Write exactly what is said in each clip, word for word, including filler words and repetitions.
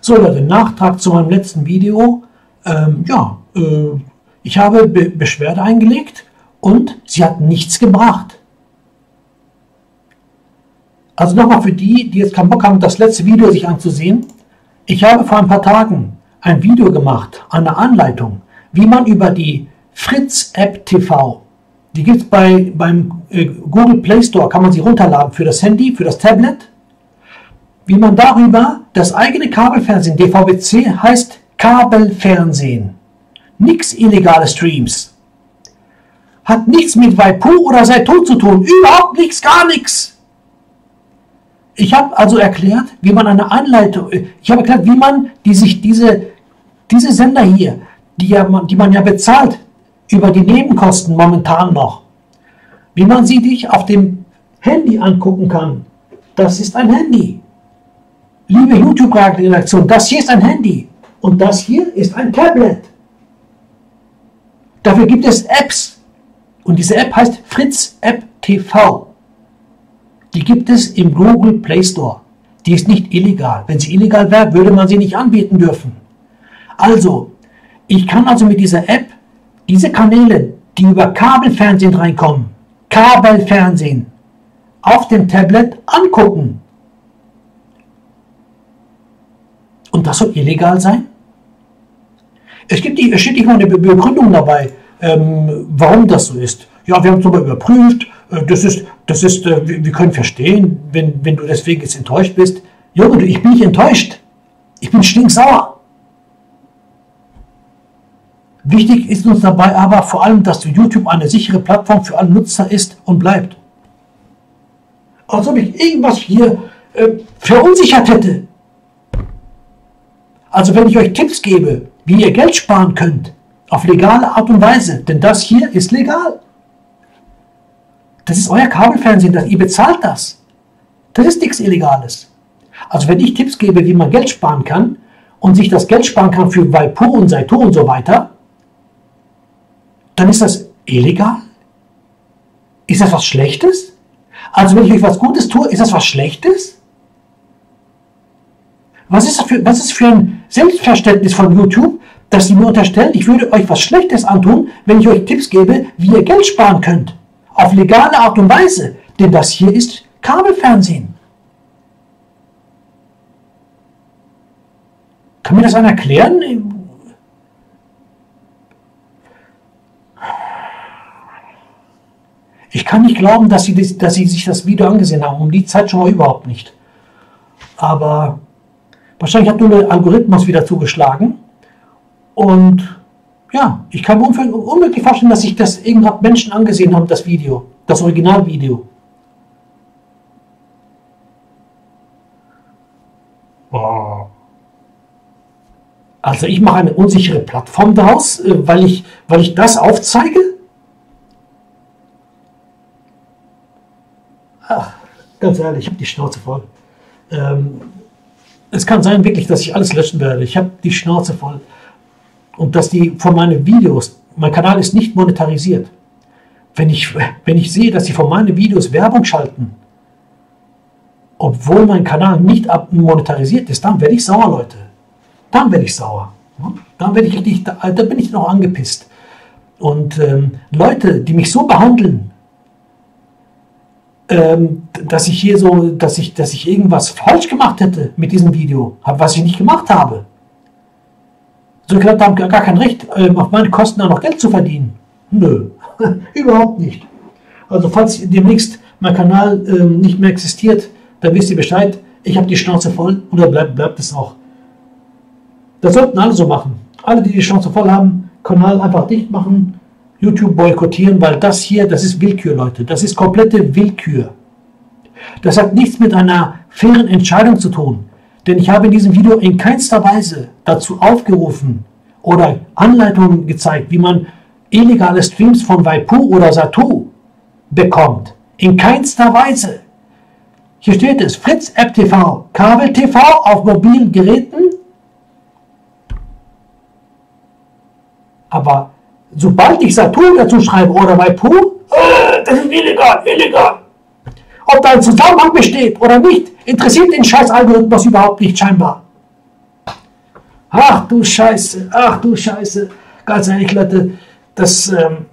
So Leute, Nachtrag zu meinem letzten Video. Ähm, ja, äh, ich habe Be Beschwerde eingelegt und sie hat nichts gebracht. Also nochmal für die, die jetzt keinen Bock haben, das letzte Video sich anzusehen. Ich habe vor ein paar Tagen ein Video gemacht, eine Anleitung, wie man über die Fritz App T V, die gibt es bei, beim äh, Google Play Store, kann man sie runterladen für das Handy, für das Tablet, wie man darüber das eigene Kabelfernsehen, D V B C heißt Kabelfernsehen, nichts illegale Streams, hat nichts mit Waipu oder Saito zu tun, überhaupt nichts, gar nichts. Ich habe also erklärt, wie man eine Anleitung, ich habe erklärt, wie man die sich diese, diese Sender hier, die, ja, die man ja bezahlt, über die Nebenkosten momentan noch, wie man sie dich auf dem Handy angucken kann. Das ist ein Handy. Liebe YouTube-Redaktion, das hier ist ein Handy und das hier ist ein Tablet. Dafür gibt es Apps und diese App heißt Fritz App T V. Die gibt es im Google Play Store. Die ist nicht illegal. Wenn sie illegal wäre, würde man sie nicht anbieten dürfen. Also, ich kann also mit dieser App diese Kanäle, die über Kabelfernsehen reinkommen, Kabelfernsehen, auf dem Tablet angucken. Und das soll illegal sein? Es, gibt die, es steht nicht mal eine Begründung dabei, ähm, warum das so ist. Ja, wir haben es nochmal überprüft. Das ist, das ist, wir können verstehen, wenn, wenn du deswegen jetzt enttäuscht bist. Junge, ich bin nicht enttäuscht. Ich bin stinksauer. Wichtig ist uns dabei aber vor allem, dass YouTube eine sichere Plattform für alle Nutzer ist und bleibt. Als ob ich irgendwas hier äh, verunsichert hätte. Also wenn ich euch Tipps gebe, wie ihr Geld sparen könnt, auf legale Art und Weise, denn das hier ist legal. Das ist euer Kabelfernsehen, das, ihr bezahlt das. Das ist nichts Illegales. Also wenn ich Tipps gebe, wie man Geld sparen kann und sich das Geld sparen kann für Waipu und Saito und so weiter, dann ist das illegal? Ist das was Schlechtes? Also wenn ich euch was Gutes tue, ist das was Schlechtes? Was ist das für, was ist für ein Selbstverständnis von YouTube, dass sie mir unterstellen, ich würde euch was Schlechtes antun, wenn ich euch Tipps gebe, wie ihr Geld sparen könnt? Auf legale Art und Weise, denn das hier ist Kabelfernsehen. Kann mir das einer erklären? Ich kann nicht glauben, dass sie, dass sie sich das Video angesehen haben. Um die Zeit schon mal überhaupt nicht. Aber wahrscheinlich hat nur der Algorithmus wieder zugeschlagen. Und ja, ich kann mir unmöglich vorstellen, dass sich das irgendwann Menschen angesehen haben, das Video, das Originalvideo. Oh. Also ich mache eine unsichere Plattform daraus, weil ich, weil ich das aufzeige? Ach, ganz ehrlich, ich habe die Schnauze voll. Ähm, es kann sein wirklich, dass ich alles löschen werde. Ich habe die Schnauze voll. Und dass die von meinen Videos, mein Kanal ist nicht monetarisiert. Wenn ich, wenn ich sehe, dass sie von meinen Videos Werbung schalten, obwohl mein Kanal nicht monetarisiert ist, dann werde ich sauer, Leute. Dann werde ich sauer. Dann werde ich richtig, da, da bin ich noch angepisst. Und ähm, Leute, die mich so behandeln, ähm, dass ich hier so, dass ich, dass ich irgendwas falsch gemacht hätte mit diesem Video, was ich nicht gemacht habe. So gesagt, haben gar kein Recht, auf meine Kosten auch noch Geld zu verdienen. Nö, überhaupt nicht. Also falls demnächst mein Kanal ähm, nicht mehr existiert, dann wisst ihr Bescheid, ich habe die Schnauze voll und dann bleibt, bleibt es auch. Das sollten alle so machen. Alle, die die Schnauze voll haben, Kanal einfach dicht machen, YouTube boykottieren, weil das hier, das ist Willkür, Leute. Das ist komplette Willkür. Das hat nichts mit einer fairen Entscheidung zu tun. Denn ich habe in diesem Video in keinster Weise dazu aufgerufen oder Anleitungen gezeigt, wie man illegale Streams von Waipu oder Saito bekommt. In keinster Weise. Hier steht es, Fritz App T V, Kabel-T V auf mobilen Geräten. Aber sobald ich Saito dazu schreibe oder Waipu, äh, das ist illegal, illegal. Ob da ein Zusammenhang besteht oder nicht, interessiert den scheiß Algorithmus überhaupt nicht scheinbar. Ach du Scheiße, ach du Scheiße. Ganz ehrlich, Leute, das, ähm,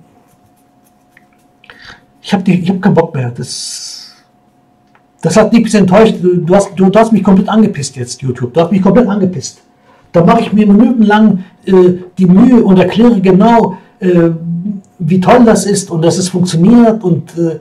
ich habe hab keinen Bock mehr. Das, das hat mich enttäuscht. Du hast, du, du hast mich komplett angepisst jetzt, YouTube. Du hast mich komplett angepisst. Da mache ich mir minutenlang äh, die Mühe und erkläre genau, äh, wie toll das ist und dass es funktioniert und, äh,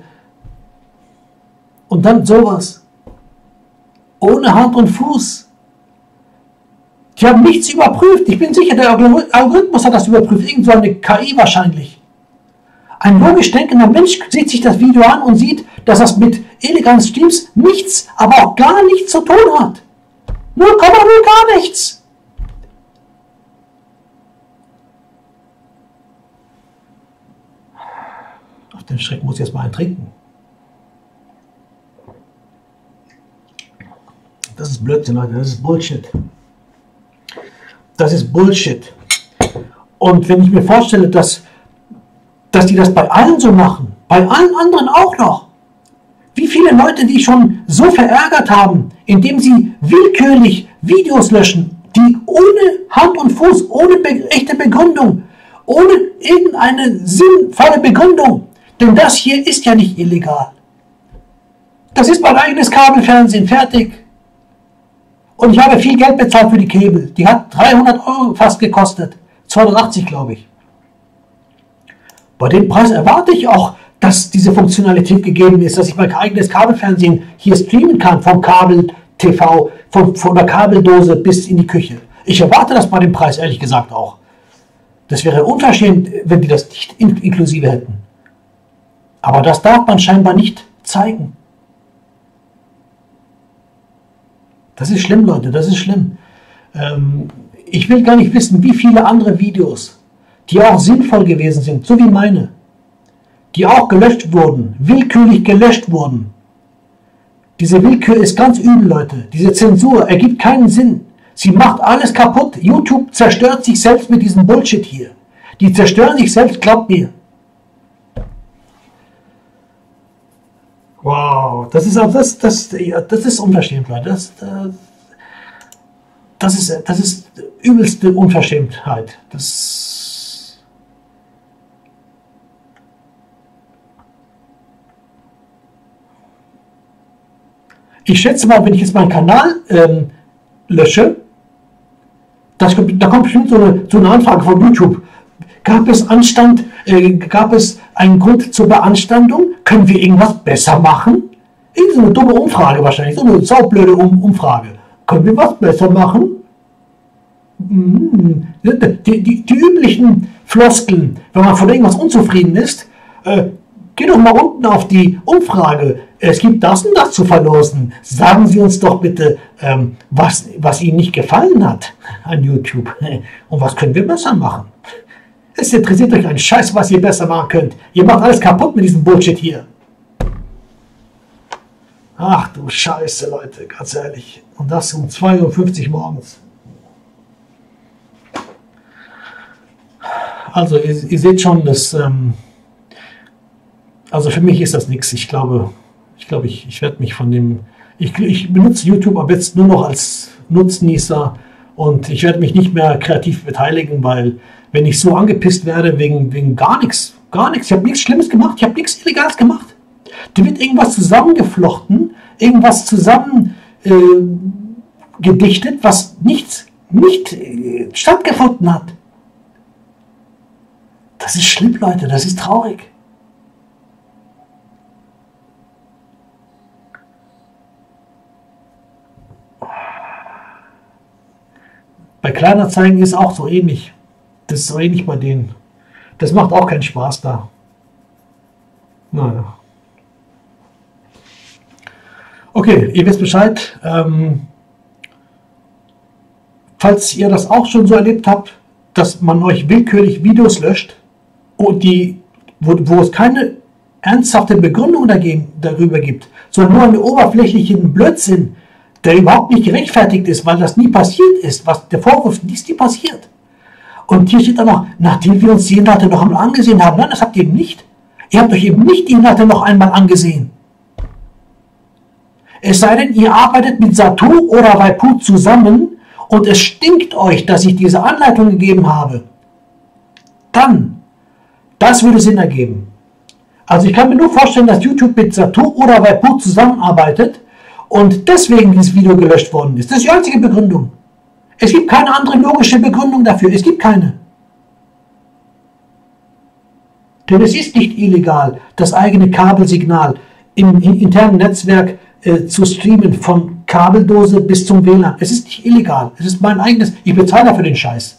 und dann sowas. Ohne Hand und Fuß. Die haben nichts überprüft. Ich bin sicher, der Algorithmus hat das überprüft. Irgend so eine K I wahrscheinlich. Ein logisch denkender Mensch sieht sich das Video an und sieht, dass das mit illegalen Streams nichts, aber auch gar nichts zu tun hat. null Komma null gar nichts. Auf den Schreck muss ich jetzt mal einen trinken. Das ist Blödsinn, Leute. Das ist Bullshit. Das ist Bullshit. Und wenn ich mir vorstelle, dass, dass die das bei allen so machen, bei allen anderen auch noch, wie viele Leute die schon so verärgert haben, indem sie willkürlich Videos löschen, die ohne Hand und Fuß, ohne be- echte Begründung, ohne irgendeine sinnvolle Begründung, denn das hier ist ja nicht illegal. Das ist mein eigenes Kabelfernsehen, fertig. Und ich habe viel Geld bezahlt für die Kabel. Die hat dreihundert Euro fast gekostet. zweihundertachtzig, glaube ich. Bei dem Preis erwarte ich auch, dass diese Funktionalität gegeben ist, dass ich mein eigenes Kabelfernsehen hier streamen kann, vom Kabel-T V, von, von der Kabeldose bis in die Küche. Ich erwarte das bei dem Preis, ehrlich gesagt auch. Das wäre unverschämt, wenn die das nicht in inklusive hätten. Aber das darf man scheinbar nicht zeigen. Das ist schlimm, Leute, das ist schlimm. Ähm, ich will gar nicht wissen, wie viele andere Videos, die auch sinnvoll gewesen sind, so wie meine, die auch gelöscht wurden, willkürlich gelöscht wurden. Diese Willkür ist ganz übel, Leute. Diese Zensur ergibt keinen Sinn. Sie macht alles kaputt. YouTube zerstört sich selbst mit diesem Bullshit hier. Die zerstören sich selbst, glaubt mir. Wow, das ist das, das, das ist unverschämt, Leute. Das, das, ist, das ist übelste Unverschämtheit. Das ich schätze mal, wenn ich jetzt meinen Kanal ähm, lösche, das, da kommt bestimmt so eine, so eine Anfrage von YouTube. Gab es Anstand, äh, gab es einen Grund zur Beanstandung? Können wir irgendwas besser machen? Irgend so eine dumme Umfrage wahrscheinlich, so eine saublöde um Umfrage. Können wir was besser machen? Die, die, die üblichen Floskeln, wenn man von irgendwas unzufrieden ist, äh, geh doch mal unten auf die Umfrage. Es gibt das und das zu verlosen. Sagen Sie uns doch bitte, ähm, was, was Ihnen nicht gefallen hat an YouTube. Und was können wir besser machen? Es interessiert euch ein Scheiß, was ihr besser machen könnt. Ihr macht alles kaputt mit diesem Bullshit hier. Ach du Scheiße, Leute, ganz ehrlich. Und das um zwei Uhr fünfzig morgens. Also ihr, ihr seht schon, dass... Ähm, also für mich ist das nichts. Ich glaube, ich, glaube, ich, ich werde mich von dem... Ich, ich benutze YouTube ab jetzt nur noch als Nutznießer und ich werde mich nicht mehr kreativ beteiligen, weil... Wenn ich so angepisst werde wegen, wegen gar nichts, gar nichts, ich habe nichts Schlimmes gemacht, ich habe nichts Illegales gemacht. Da wird irgendwas zusammengeflochten, irgendwas zusammen äh, gedichtet, was nichts, nicht äh, stattgefunden hat. Das ist schlimm, Leute, das ist traurig. Bei Kleinanzeigen ist auch so ähnlich. Das ist so ähnlich bei denen. Das macht auch keinen Spaß da. Naja. Okay, ihr wisst Bescheid. Ähm, falls ihr das auch schon so erlebt habt, dass man euch willkürlich Videos löscht, und die, wo, wo es keine ernsthafte Begründung dagegen, darüber gibt, sondern nur einen oberflächlichen Blödsinn, der überhaupt nicht gerechtfertigt ist, weil das nie passiert ist, was der Vorwurf ist nie passiert. Und hier steht dann noch, nachdem wir uns die Inhalte noch einmal angesehen haben. Nein, das habt ihr eben nicht. Ihr habt euch eben nicht die Inhalte noch einmal angesehen. Es sei denn, ihr arbeitet mit Satu oder Waipu zusammen und es stinkt euch, dass ich diese Anleitung gegeben habe, dann, das würde Sinn ergeben. Also ich kann mir nur vorstellen, dass YouTube mit Zattoo oder Waipu zusammenarbeitet und deswegen dieses Video gelöscht worden ist. Das ist die einzige Begründung. Es gibt keine andere logische Begründung dafür. Es gibt keine. Denn es ist nicht illegal, das eigene Kabelsignal im, im internen Netzwerk äh, zu streamen, von Kabeldose bis zum W L A N. Es ist nicht illegal. Es ist mein eigenes. Ich bezahle dafür den Scheiß.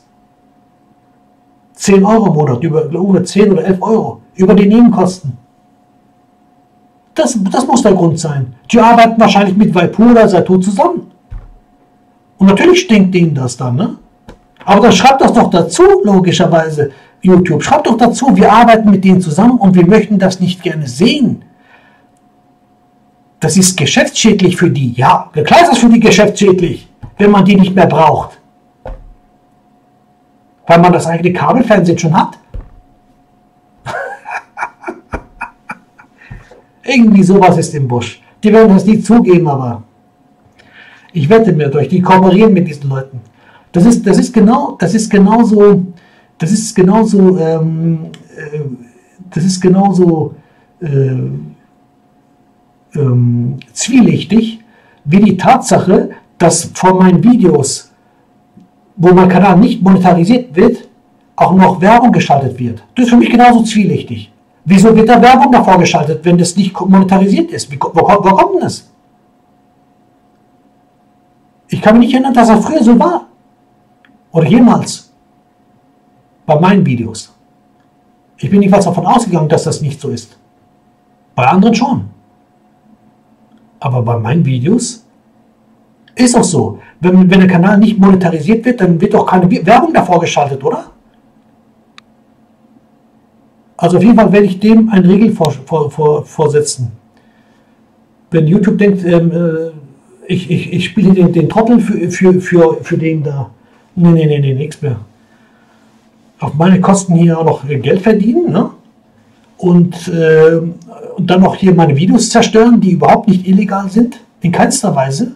zehn Euro im Monat, über, über zehn oder elf Euro, über die Nebenkosten. Das, das muss der Grund sein. Die arbeiten wahrscheinlich mit Waipu oder Zattoo zusammen. Und natürlich stinkt denen das dann, ne? Aber dann schreibt das doch dazu, logischerweise, YouTube. Schreibt doch dazu, wir arbeiten mit denen zusammen und wir möchten das nicht gerne sehen. Das ist geschäftsschädlich für die. Ja, klar ist das für die geschäftsschädlich, wenn man die nicht mehr braucht. Weil man das eigene Kabelfernsehen schon hat. Irgendwie sowas ist im Busch. Die werden das nicht zugeben, aber ich wette mit euch, die kooperieren mit diesen Leuten. Das ist, das ist genau, das ist genauso, das ist genauso, ähm, äh, das ist genauso äh, ähm, zwielichtig wie die Tatsache, dass von meinen Videos, wo mein Kanal nicht monetarisiert wird, auch noch Werbung geschaltet wird. Das ist für mich genauso zwielichtig. Wieso wird da Werbung davor geschaltet, wenn das nicht monetarisiert ist? Wie, wo, wo kommt denn das? Ich kann mich nicht erinnern, dass das früher so war. Oder jemals. Bei meinen Videos. Ich bin jedenfalls davon ausgegangen, dass das nicht so ist. Bei anderen schon. Aber bei meinen Videos ist auch so. Wenn, wenn der Kanal nicht monetarisiert wird, dann wird doch keine Werbung davor geschaltet, oder? Also auf jeden Fall werde ich dem einen Riegel vor, vor, vor, vorsetzen. Wenn YouTube denkt, ähm, äh, ich, ich, ich spiele den, den Trottel für, für, für, für den da. Nee, nee, nee, nee, nichts mehr. Auf meine Kosten hier auch noch Geld verdienen, ne? Und, äh, und dann noch hier meine Videos zerstören, die überhaupt nicht illegal sind. In keinster Weise.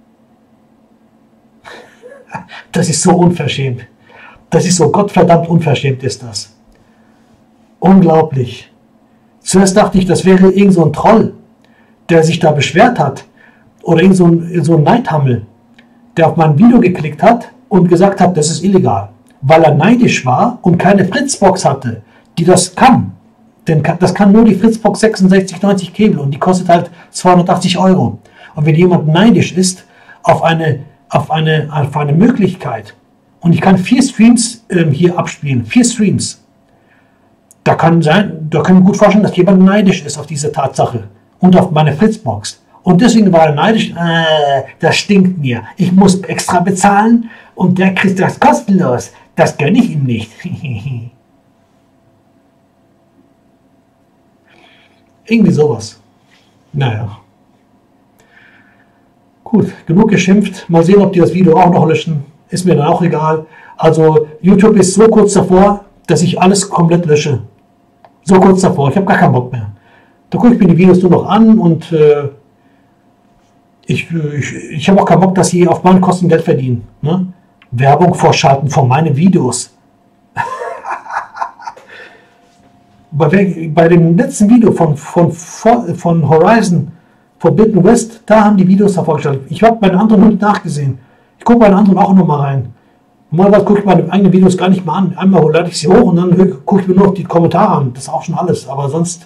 Das ist so unverschämt. Das ist so gottverdammt unverschämt ist das. Unglaublich. Zuerst dachte ich, das wäre irgend so ein Troll, der sich da beschwert hat. Oder irgend so ein, so ein Neidhammel, der auf mein Video geklickt hat und gesagt hat, das ist illegal. Weil er neidisch war und keine Fritzbox hatte, die das kann. Denn das kann nur die Fritzbox sechsundsechzig neunzig Cable und die kostet halt zweihundertachtzig Euro. Und wenn jemand neidisch ist auf eine, auf eine, auf eine Möglichkeit, und ich kann vier Streams ähm, hier abspielen, vier Streams, da kann sein, da kann ich mir gut vorstellen, dass jemand neidisch ist auf diese Tatsache und auf meine Fritzbox. Und deswegen war er neidisch, äh, das stinkt mir. Ich muss extra bezahlen und der kriegt das kostenlos. Das gönne ich ihm nicht. Irgendwie sowas. Naja. Gut, genug geschimpft. Mal sehen, ob die das Video auch noch löschen. Ist mir dann auch egal. Also YouTube ist so kurz davor, dass ich alles komplett lösche. So kurz davor. Ich habe gar keinen Bock mehr. Da gucke ich mir die Videos nur noch an und äh, ich, ich, ich habe auch keinen Bock, dass sie auf meine Kosten Geld verdienen. Ne? Werbung vorschalten von meinen Videos. bei, bei dem letzten Video von, von, von Horizon Forbidden West, da haben die Videos davor geschaltet. Ich habe bei den anderen noch nicht nachgesehen. Ich gucke bei den anderen auch noch mal rein. Normalerweise gucke ich meine eigenen Videos gar nicht mehr an. Einmal lade ich sie hoch und dann gucke ich mir nur noch die Kommentare an. Das ist auch schon alles. Aber sonst...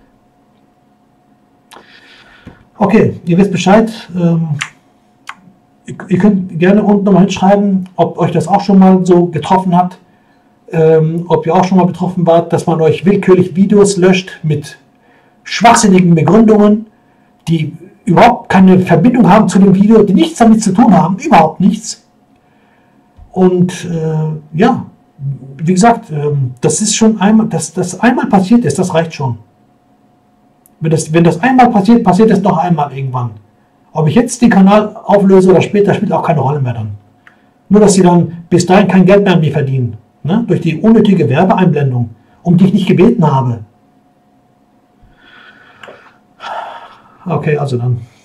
Okay, ihr wisst Bescheid. Ähm, ihr könnt gerne unten nochmal hinschreiben, ob euch das auch schon mal so getroffen hat. Ähm, ob ihr auch schon mal betroffen wart, dass man euch willkürlich Videos löscht mit schwachsinnigen Begründungen, die überhaupt keine Verbindung haben zu dem Video, die nichts damit zu tun haben, überhaupt nichts. Und äh, ja, wie gesagt, äh, das ist schon einmal, dass das einmal passiert ist, das reicht schon. Wenn das, wenn das einmal passiert, passiert es noch einmal irgendwann. Ob ich jetzt den Kanal auflöse oder später, spielt auch keine Rolle mehr dann. Nur, dass sie dann bis dahin kein Geld mehr an mir verdienen. Ne? Durch die unnötige Werbeeinblendung, um die ich nicht gebeten habe. Okay, also dann.